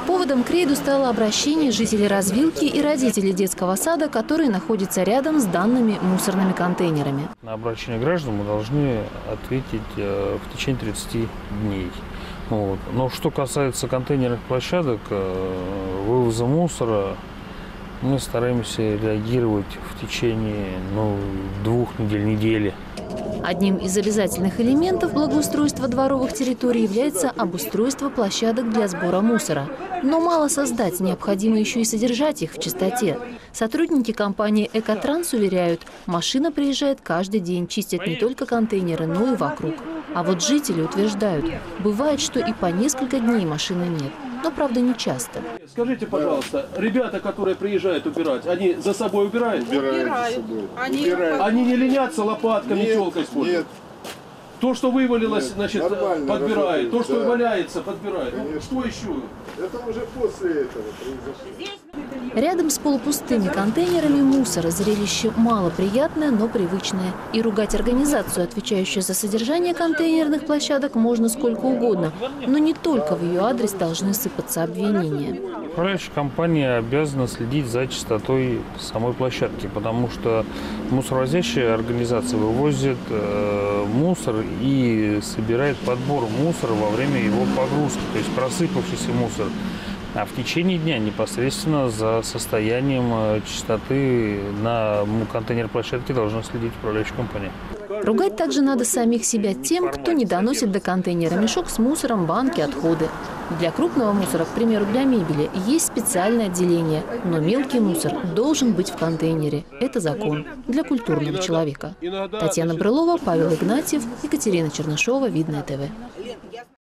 Поводом к рейду стало обращение жителей развилки и родителей детского сада, которые находятся рядом с данными мусорными контейнерами. На обращение граждан мы должны ответить в течение 30 дней. Вот. Но что касается контейнерных площадок, вывоза мусора, мы стараемся реагировать в течение 2 недели. Одним из обязательных элементов благоустройства дворовых территорий является обустройство площадок для сбора мусора. Но мало создать, необходимо еще и содержать их в чистоте. Сотрудники компании «Экотранс» уверяют, машина приезжает каждый день, чистят не только контейнеры, но и вокруг. А вот жители утверждают, бывает, что и по несколько дней машины нет. Но, правда, не часто. Скажите, пожалуйста, ребята, которые приезжают убирать, они за собой убирают? Убирают. Они не ленятся лопатками, телкой используют? Нет. То, что вывалилось, значит, подбирает. То, что да. валяется, подбирает. Ну, что еще? Это уже после этого произошло. Рядом с полупустыми контейнерами мусора зрелище малоприятное, но привычное. И ругать организацию, отвечающую за содержание контейнерных площадок, можно сколько угодно. Но не только в ее адрес должны сыпаться обвинения. Управляющая компания обязана следить за чистотой самой площадки, потому что мусоровозящая организация вывозит мусор и собирает подбор мусора во время его погрузки, то есть просыпавшийся мусор. А в течение дня непосредственно за состоянием чистоты на контейнер площадки должна следить управляющая компания. Ругать также надо самих себя тем, кто не доносит до контейнера мешок с мусором, банки, отходы. Для крупного мусора, к примеру, для мебели, есть специальное отделение. Но мелкий мусор должен быть в контейнере. Это закон для культурного человека. Татьяна Брылова, Павел Игнатьев, Екатерина Чернышова, Видное ТВ.